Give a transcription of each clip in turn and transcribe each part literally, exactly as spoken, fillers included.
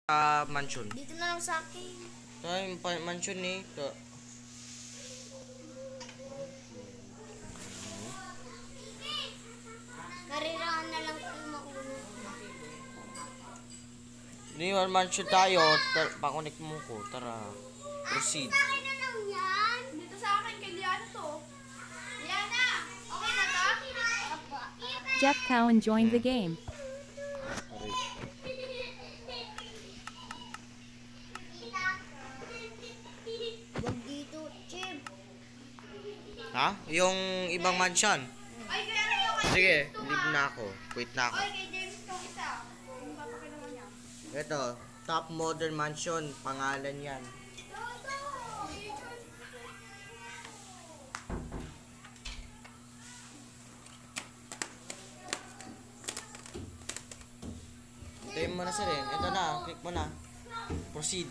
uh, mansion. Dito na lang sa akin. Ito yung mansion eh. Ito. Karirahan na lang kayo makulo. Hindi yung mansion tayo. Pakunik mo ko. Tara. Proceed. Sa akin na lang yan. Dito sa akin kay Liana to. Liana! Okay na to? Jeff Cowan joined the game. Wag dito, Chib. Ha? Yung ibang mansion? Ay, kaya rin yung kay Sige, James to, leave ha? na ako. Quit na ako. Ay, kay James to isa. Yung papakilaman niya. Ito, Top Modern Mansion. Pangalan yan. Tayo mo na sir eh. Ito na, click mo na. Proceed.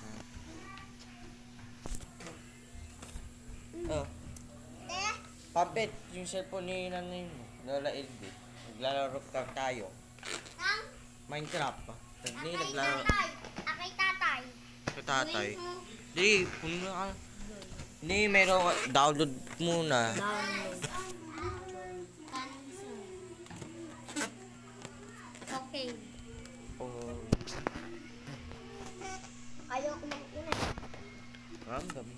Oh. Eh? Pampit, yung cellphone ni nanay mo. Lola L B. Naglalaro ka tayo. Ang? Minecraft pa. Hindi, Akay naglalaro. tatay. Akay tatay. Sa tatay. Gawin mo. Hindi, puno ka. Hindi, meron ka. Download muna. Download. Okay. Oh. Ayaw ko magkunan. Random.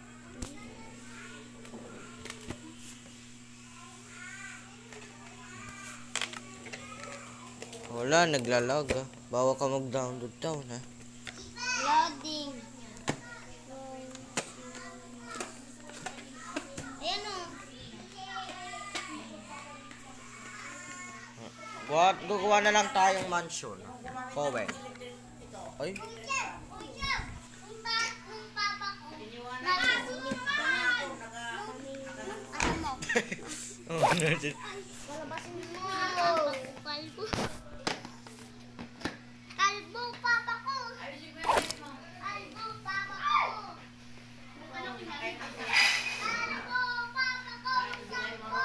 Wala, naglalag ah. Bawa ka mag-download daw na. Loading. Ayan o. What? Gugawa na lang tayong mansion. Kowe. Ay? Kung papa ko. Nakasunod ka na. Ano mo? Oh, ano dyan? Palabasin mo. Kalbo. Kalbo, papa ko. Kalbo, papa ko. Kalbo, papa ko. Kalbo.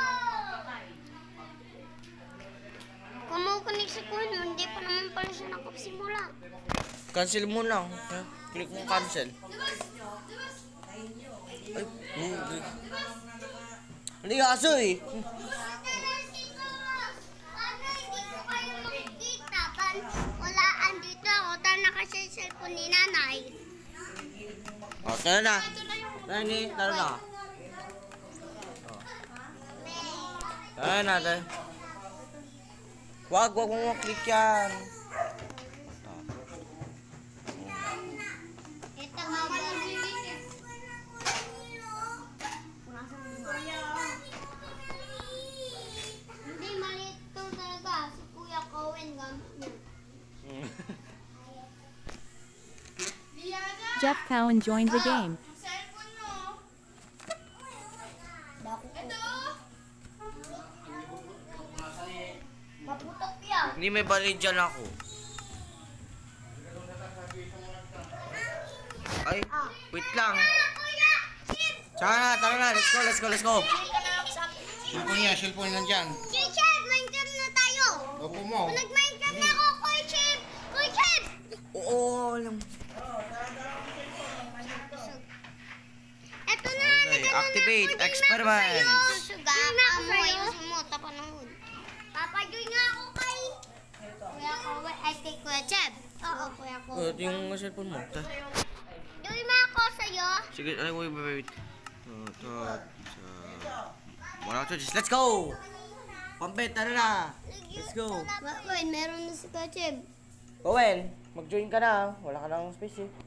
Kumukunik si Kuno, hindi pa naman pala siya nakasimula. Cancel mo lang. Ha? Click mo cancel. Ay, hindi. Hindi aso eh. Paano hindi ko kayo makikita? Wala, andito ako. Tana kasi yung cellphone ni nanay. O, tara na. Tara ni, tara na. O. Tara na, tara. Wag, wag mo maklik yan. Ito nga ba? Hindi, maliit to talaga. Si Kuya Cowen gamit niya. Jeff Cowan joined the game. Cellphone mo. Bako ko. Ito. Maputok yan. Hindi may bali dyan ako. Ay, wait lang. Kuya! Chip! Tara na, tara na. Let's go, let's go, let's go. Hindi ka na lang sa akin. Cellphone niya, cellphone nandyan. Kuya Chip! Minecraft na tayo! Opo mo. Nag-Minecraft na ako, Kuya Chip! Kuya Chip! Oo, alam. Eto na! Okay, activate experiment. Susuga, amoy mo, tapanood. Papajoy nga ako kay... Kuya Kowe, ay kay Kuya Chip. Oo, Kuya Oh, Kowe. ito yung cellphone mo. Ta- Joy mo ako sa'yo. Sige, ay, wait, wait, wait. Ito, ito, ito. Wala ko to, let's go! Pampit, tara na. Let's go. Wait, meron na si Kuya Chip. Owen, mag-join ka na. Wala ka nang space eh.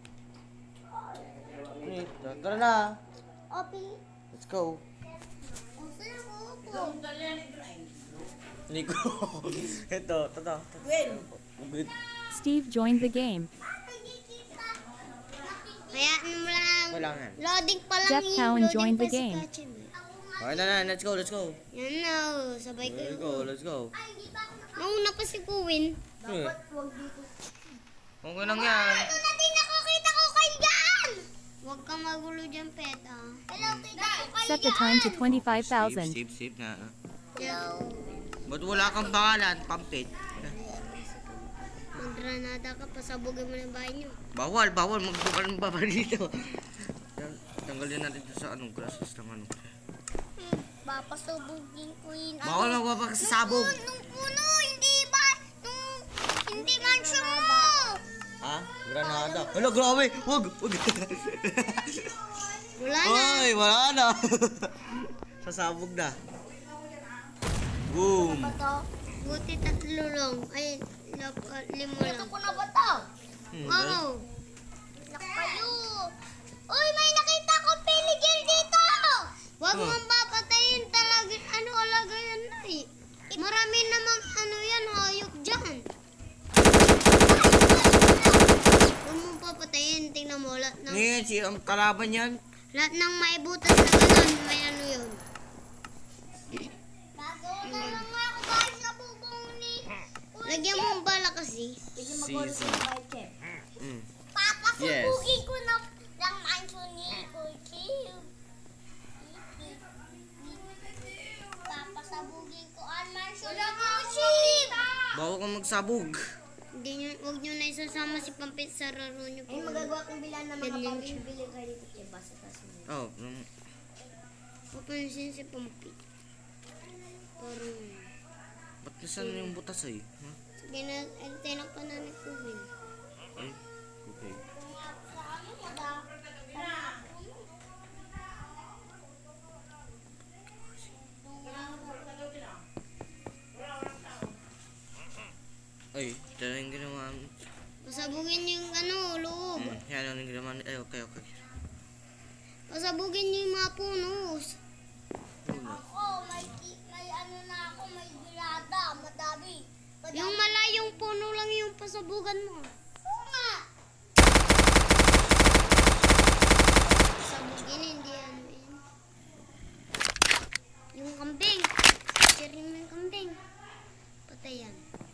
Wait, tara na. Opi. Let's go. Opi ako. Nico. Ito, ito, ito. Good. Steve joined the game. Kaya ano mo lang. Wala nga. Loading pa lang Jeff yung Cowan loading joined pa the si game. Kuya Chip. Okay na na, let's go, let's go. Yan na, oh, sabay Let's kayo. go, let's go. Nauna pa si Kuwin. Eh, Wag dito. okay lang yan. Ito na din nakakita ko kayo dyan! Huwag kang magulo dyan, Peta. Hello, kita ko kayo Set the time to twenty-five thousand. Sip, sip, sip na. Hello. Ba't wala kang pangalan, Pampit? granada ka, pasabugin mo na yung bahay nyo. Bawal, bawal. Magbukan ng baba dito. Yan, tanggalin natin ito sa anong grasses ng ano. Hmm, papasabugin ko yun. Bawal magpapakasabog. Nung, nung puno, hindi ba? Nung, hindi mansion mo. Ha? Granada. Hala, grabe. Wag, wag. Wala na. Ay, wala na. Sasabog na. Boom. Ito, buti tatlo lang. Ay, lap- uh, limo lang. Ito ko na ba ito? Hmm, Wow. Nakayo. Uy, may nakita ko piligil dito. Huwag Oh. mong papatayin talaga. Ano alaga yan na eh. Marami namang ano yan, hayop dyan. Huwag mong papatayin. Tingnan mo, lahat ng, Ngayon, si ang kalaban yan. lahat ng maibutas na ganun, may ano yun. Lagyan mo ang bala kasi. Sisi. Mm. Papasubugin ko na lang mansion ni Kuchi. Papasabugin ko ang mansion ni Kuchi. Bawa kang magsabog. Hindi nyo, huwag nyo na isasama si Pampit sa raro nyo. Ay, magagawa kong bilan na mga pambili kayo dito. Kaya basta taso mo. Oh, um, Papansin si Pampit. Parang, ba't nasan yung butas ay? Huh? sige na, antena pa namin kuwin. Ay, okay. Ay, dala yung ginawa. Pasabugin nyo yung ano, loob. Hmm, yan ang ginawa. Ay, okay, okay. Pasabugin nyo yung mga punos. Wala. Ako, may, may ano na ako, may birada, madami. Yung malayong puno lang yung pasabugan mo. Oo nga. Pasabugin, hindi ano yun. Yung kambing. Picturein mo yung kambing. Patay yan.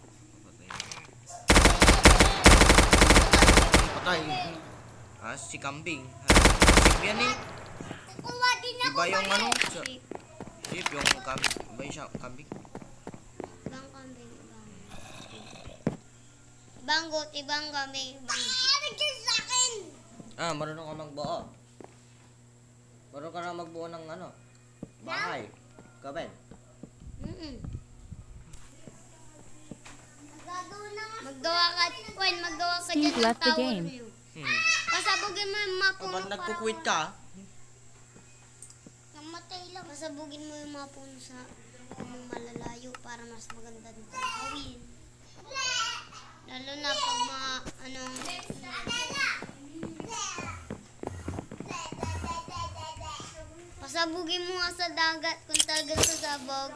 Patay. Ah, si kambing. Sip yan eh. Kukuha din ako. Iba yung ano? mali. Sa- Sip yung kambing. Iba yung siya, kambing. Ibang kambing, ibang. Ibang goat, ibang kambing, ibang. Ano dyan sa akin? Ah, marunong ka magbuo. Marunong ka na magbuo ng ano? Bahay. Kabel. Mm-mm. Maggawa ka, Gwen, maggawa ka Steve dyan ng left the tower game. niyo. Hmm. Pasabugin mo yung mga puno Kapag para nagkukwit ka, namatay lang. Pasabugin mo yung mga puno sa yung malalayo para mas maganda din tanawin. Lalo na pag mga anong pasabugin mo nga sa dagat kung talagang sasabog.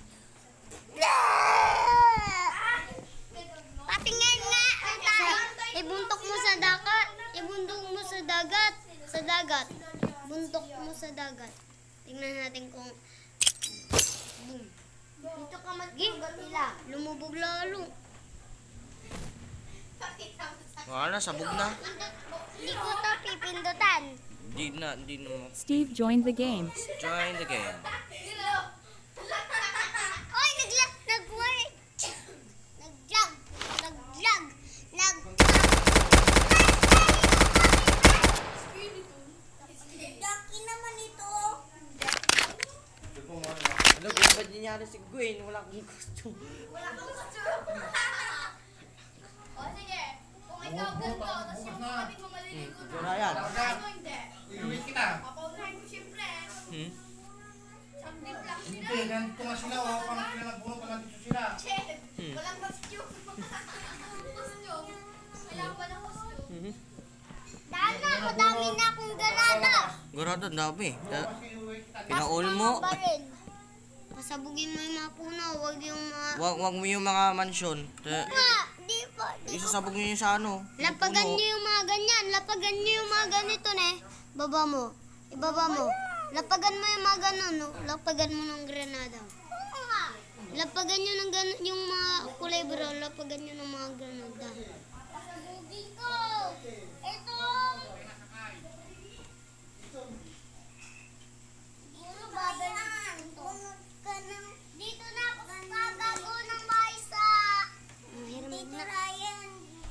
Patingin nga! Sa, ibuntok mo sa dagat. Ibuntok mo sa dagat. Sa dagat. Buntok mo sa dagat. Tingnan natin kung boom. Dito ka mag-iugat nila. Lumubog lalo. wala na, sabog na. Hindi ko to pipindutan. Di na, di na mo. Steve joined the game. Join the game. Oy, naglag, nag-work. Nag-lag, nag-lag, nag... Daki naman ito. Ano, kung ba't nangyari si Gwen? Wala akong gusto. Wala kang gusto. O sige, kung ikaw ganito, tapos yung kapatid mo maliligo Ito na yan. hindi. Inuwi kita. Papaunahin mo siyempre. Hmm? Sambit lang sila. Hindi, nandito nga sila. Wala pa nga sila nagbuno pa nandito sila. Hmm. Walang costume. Costume. Kailangan ba ng costume? Mhm. Dahil na, madami na akong ganada. Garado, ang dami. Da- Kasi inuwi kita. Pinaul mo. Pasabugin mo yung mga puno, wag yung mga... Wag, wag mo yung mga mansyon. Da- Ma, di pa, di pa. Isasabog nyo yung sa ano. yung Lapagan puno. nyo yung mga ganyan. Lapagan nyo yung mga ganito, ne. Baba mo. Ibaba mo. Lapagan mo yung mga ganon, no? Lapagan mo ng granada. Lapagan nyo ng ganon, yung mga kulay brown. Lapagan nyo ng mga granada. Pasabugin ko. Ito. Siguro babalaan. Tunod ka ng... Dito na ako gagago ng bahay sa... Dito, Ryan.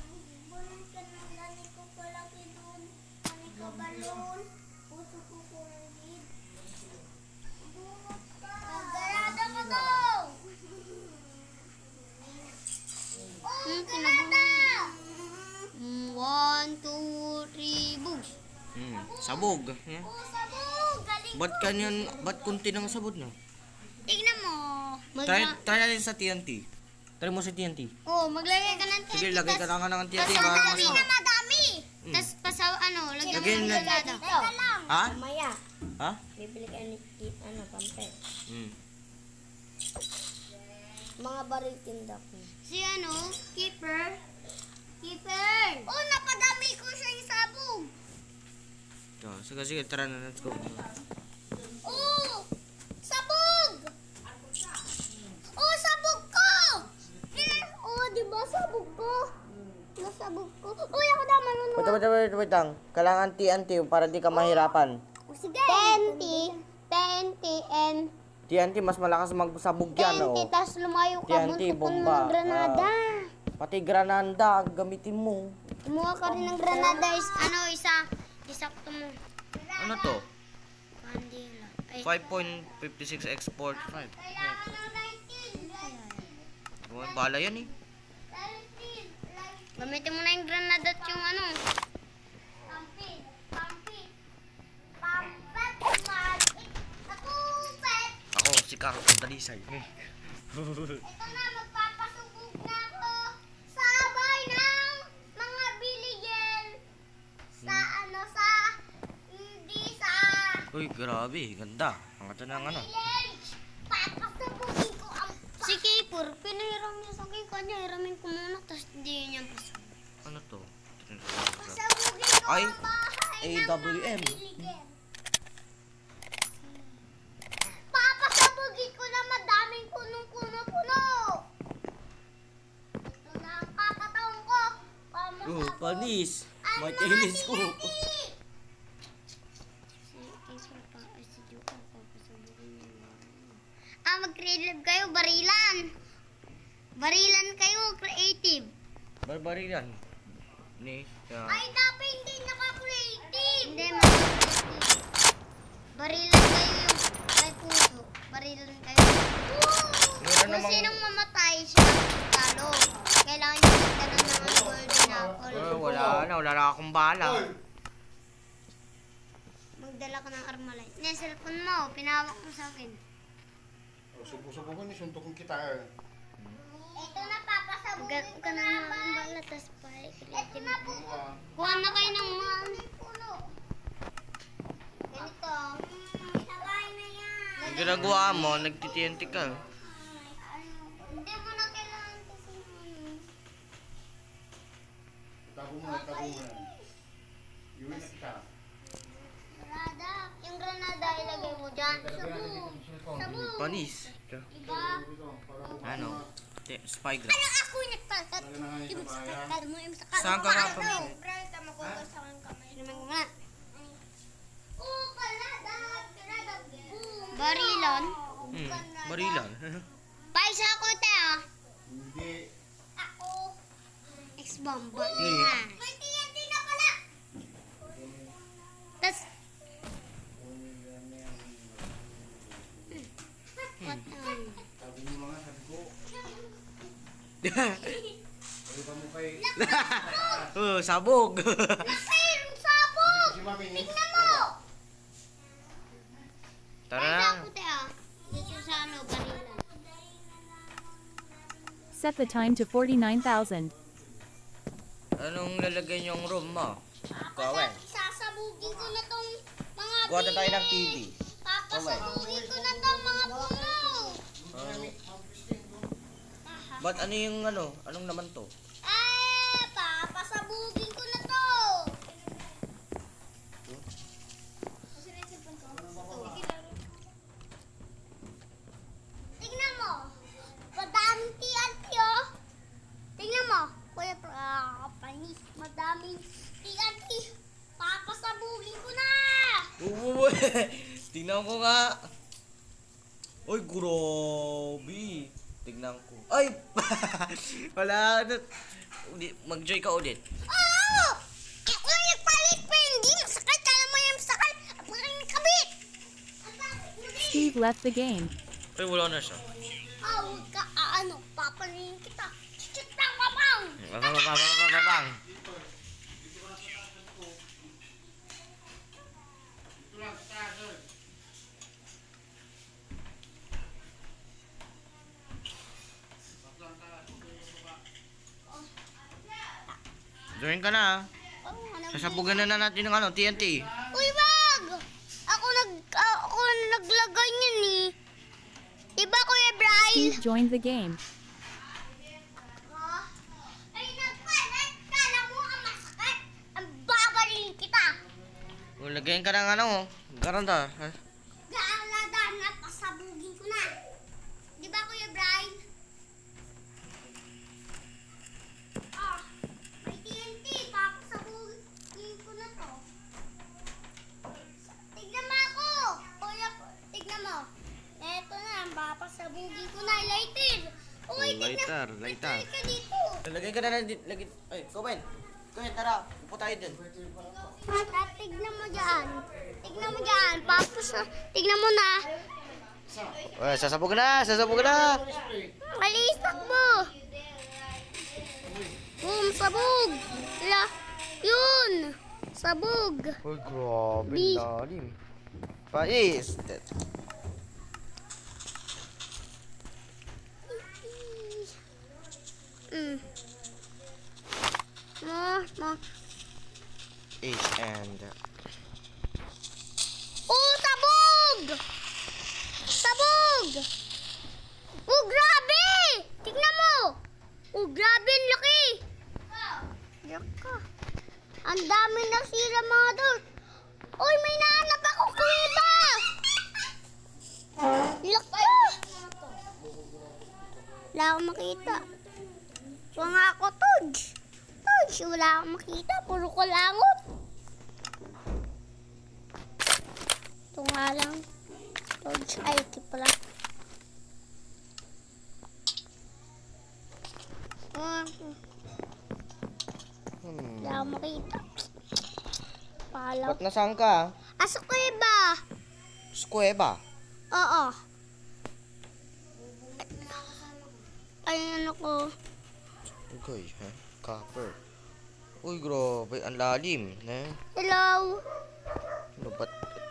Sabog. Hmm? Oh, sabog! Galing Ba't kanyan, ba't kunti ng sabog na? Tignan mo. Mag- Try, try natin sa T N T. Try mo sa T N T. oh, maglagay ka ng T N T. Sige, lagay ka tas- lang ng T N T. tas Para madami mas... na madami. Tapos pasaw, ano, lagyan mo Lagyan ng na- granada. Teka lang. Ha? Maya, Ha? bibili ka ni ano, pamper. Hmm. Mga baril tinda ko. Si ano, keeper. Keeper! Oh, napadami ko siya yung sabog. So, sige, sige, tara na. Let's go. Oh! Sabog! Oh, sabog ko! Eh, oh, di ba sabog ko? Nasabog ko. Uy, ako na marunong. Wait, wait, wait, wait lang. Kailangan T N T para di ka mahirapan. Oh, sige. T N T. T N T and T N T, mas malakas magsabog T yan, N T, oh. tas lumayo ka. T N T, buntukon mo bomba. ng granada. Pati granada, gamitin mo. Kumuha ka rin ng granada. Is, ano, isa. Isakto mo. Ano to? Kandila. Ay, five point five six export five. kailangan ng nineteen. Oh, bala yan eh. Gamitin mo na yung granada at yung ano. Pampit. Pampit. Pampit. Pampit. Nakupit. Ako, si Carl Dalisay. Ito na, magpapasubog na ako. Sabay ng mga biligyan. Sa ano, sa, hindi sa Uy, grabe, ganda. Ang ganda ng ano. village. Papasubugin ko ang pa. Si Kipur, pinahiram niya sa akin kanya. Hiramin ko muna, tapos hindi niya pasubog. Ano to? Pasubugin ko Ay, ang bahay A ng W M. mga biligyan. Papasabugin ko na madaming punong-puno-puno. Ito na ang kakataon ko. Oh, Pamasabog. panis. Ang May mga telescope. T N T. Si Kipur pa, ay si Joker, papasabugin niya yung bahay niya. Ah, mag-creative kayo, barilan. Barilan kayo, creative. Barbari yan. Ni, uh, Ay, dapat hindi naka-creative. Hindi, mag-creative. Barilan kayo yung may puso. Barilan kayo. Meron Kung namang- sinong mamatay, siya ang talo. Kailangan nyo magdala ng ano, golden apple. oh, wala na, wala na akong bala. Magdala ka ng armalite. Ne, cellphone mo, pinawak mo sa akin. Oh, subo-subo ni suntukin kita eh. Ito na, papasabugin ko ka na ng bala, tas pa creative. Kuha na kayo ng mga puno. Ganito. Sabay na yan. Ang ginagawa mo, nag-T N T ka. Hindi mo na kailangan kasi ano. Tago mo na, tago mo na. Iwi na kita. Granada. Yung granada ilagay mo dyan. Sabog. Sabog. Panis. Diba? Ano? Te- Spy graph. Ano ako yung nagpatat? Talaga na ngayon Ibig sa sabihin, bayan. kala mo yung sakal. Saan ka nga pa? Brad, makugas sa aking kamay. Naman ko nga. Oo, pala. Dapat granada. Boom. Barilan. Hmm, barilan. Paisa ako te ah. Hindi. Ako. Ex-bomba. Hmm. Ha. May T N T na pala. Tas. What um, Tago mo mga sabi ko. Ano ba mo kay... oh, sabog. Nasir, sabog! Si Mami ni... Tingnan mo! Tara Paisa na. ako te ah. Dito sa ano, barilan. Set the time to forty-nine thousand. Anong lalagay niyong room mo? Kawel. Sasabugin ko na tong mga Kuha na tayo ng T V. Papasabugin ko na tong mga puno. Ba't ano yung ano? Anong naman to? Eh, papasabugin ko na to. Tingnan mo. Madaming T N T oh. Tingnan mo. Kuya, ah, panis. Madaming T N T. Papasabugin ko na. Uy, tingnan ko nga. Uy, grabe. Tingnan ko. Ay! Wala na. Uli- Mag-joy ka ulit. Oo! Ako yung nagpalit pa hindi masakal. Kala mo yung masakal. At mga kabit. Steve left the game. Ay, wala na siya. Ah, huwag ka aano. Papalingin kita. Chit lang kapang. Babang! Kumain ka na. Oo nga, nag- Sasabugan na na natin ng ano, T N T. Uy, wag! Ako nag... Ako naglagay niyan eh. Diba, Kuya Brian? Steve joined the game. Ay, nagpalit! Kala mo ang masakit! Ang babaling kita! O, lagyan ka ng ano, garanda. Ha? Gaalada na, pasabugin ko na. Diba, Kuya Brian? Ah, may T N T. Papasabugin ko na to. Tignan mo ako! Kuya, tignan mo. Eto na, papasabugin ko na. Lighter! Uy, Oh, lighter, tignan. lighter. Lighter ka dito. Lagyan ka na lang dito. Lagyan. Ay, Kumain. Kumain, tara. Upo tayo dyan. At tignan mo dyan. Tignan mo dyan. Papos, tignan mo na. Uy, sasabugan na, sasabugan na. Alis, takbo. Boom, sabog. La, yun. Sabog. Uy, grabe, Bi- lalim. Pais. Mm. Mo, mo. H and... Oh, sabog! Sabog! Oh, grabe! Tignan mo! Oh, grabe, ang laki! Yaka. Ang dami nasira mga doon. Uy, may nahanap ako, kuya! Laki! Wala akong makita. So nga ako, Todge. Todge, wala akong makita. Puro kulangot. Ito nga lang. Todge, ay, ito pala. Ah, Hmm. wala akong makita. Palaw. Ba't nasaan ka? Asa ko ba? Squeba. Oo. Ay, ano ko. Okay, ha? Copper. Uy, grabe. Ang lalim. Ne? Hello? Ano ba't?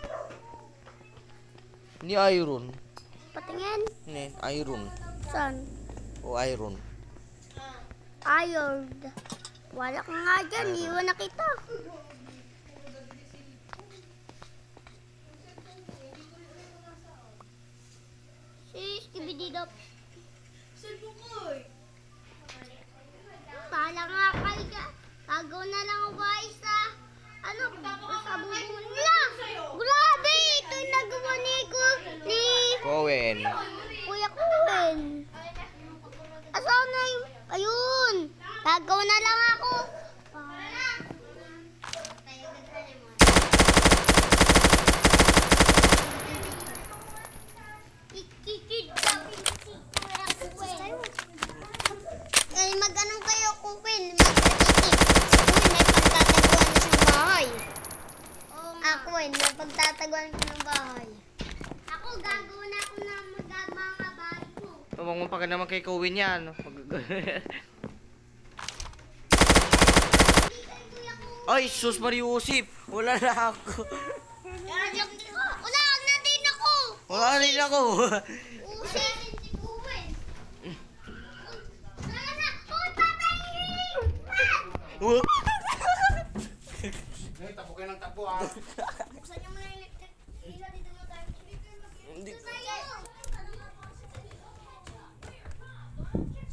Ni iron. Patingin? Ne, iron. Saan? O iron. Iron. Wala ka nga dyan. Iwan na kita. Sis, kibididop. Pala nga kayo dyan. Tagaw na lang ako guys sa ano, sa bubong nila. Grabe! Ito yung nagawa ni ko, ni Cohen. Kuya Kuwen. Asaw na yung, ayun. Tagaw na lang ako. Ay, mag-anong kayo, Kuwen? Mag-itik. Kuwen, may pagtataguan siya ng bahay. Ako, eh, may pagtataguan ko ng bahay. Ako, gagawin na ako ng mga bahay ko. Tumang pa ka naman kay Cohen yan. Ay, sus Mariusip. Wala na ako. Wala na din ako. Wala na rin ako. Usi. Si Kuwen. Wala na. Uy, patayin! Hey, tapo kayo ng tapo ah. Buksan niyo muna yung electric. Ila, dito na tayo. Hindi. Dito tayo.